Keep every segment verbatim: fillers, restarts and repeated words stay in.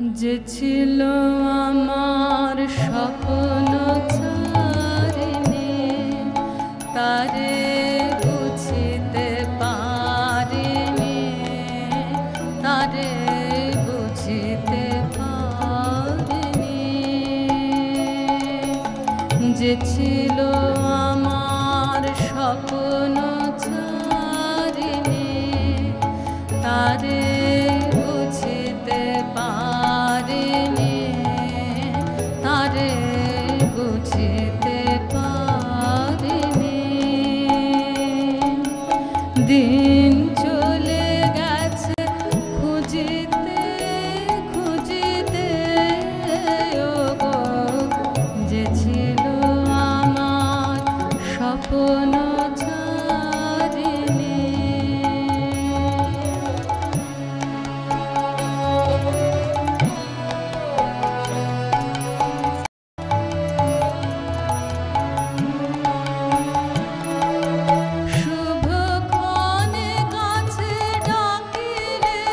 যে ছিল আমার স্বপ্ন চারিণী, তারে বুঝিতে পারিনি, তারে বুঝিতে পারিনি। যে ছিল আমার স্বপ্ন চারিণী, তারে বুঝিতে পারিনি, তারে বুঝিতে পারিনি। দিন চলে গেছে খুঁজিতে খুঁজিতে, ওগো যে ছিল আমার স্বপ্ন চারিণী। শুভক্ষণে কাছে ডাকিলে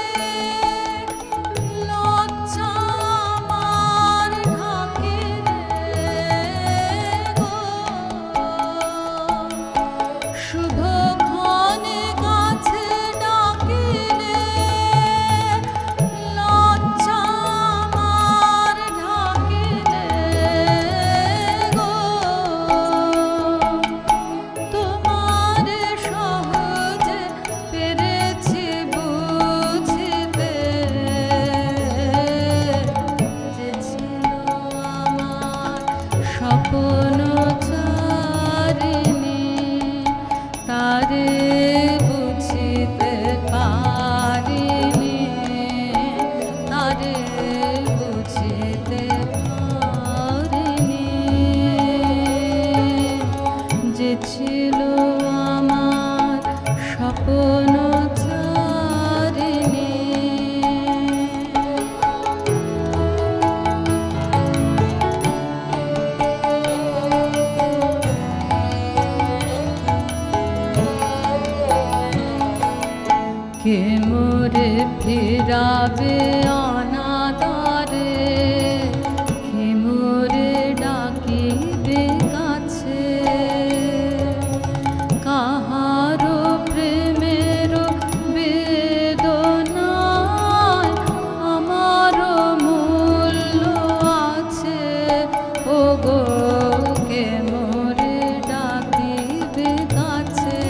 লজ্জা আমার ঢাকিলে গো। শুভক্ষণে কাছে ডাকিলে লজ্জা আমার ঢাকিলে গো। তোমারে সহজে পেরেছি বুঝিতে, যে ছিল আমার স্বপ্ন চারিণী, তারে বুঝিতে পারিনি, তারে বুঝিতে পারিনি। যে ছিল আমার স্বপ্ন চারিণী। কে মোরে ফিরাবে অনাদরে, কে মোরে ডাকিবে কাছে। কাহারো প্রেমের বেদনায় আমারও মূল্য আছে, ওগো কে মোরে ডাকিবে কাছে।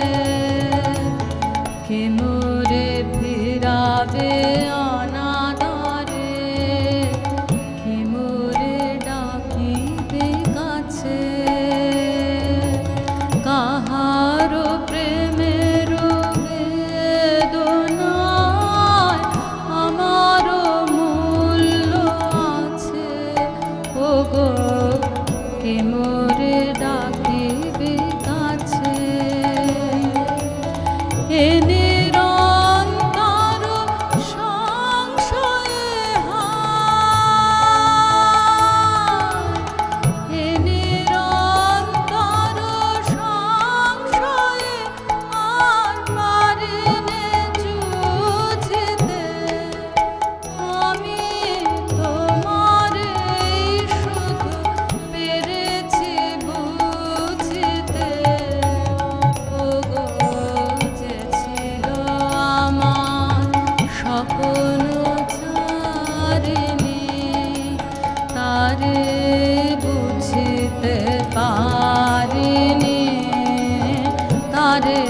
কে মোরে ফিরাবে অনাদরে, কে মোরে ডাকিবে কাছে। কাহারো প্রেমের বেদনায় আমারও মূল্য আছে, ওগো কে মোরে ডাকিবে কাছে। এ নিরন্তর সংশয়ে হায়, এ নিরন্তর সংশয়ে আর পারিনে জুঝিতে। আমি তোমারে শুধু পেরেছি বুঝিতে, ওগো যে ছিল আমার স্বপ্ন চারিণী, তারে বুঝিতে পারিনি, তারে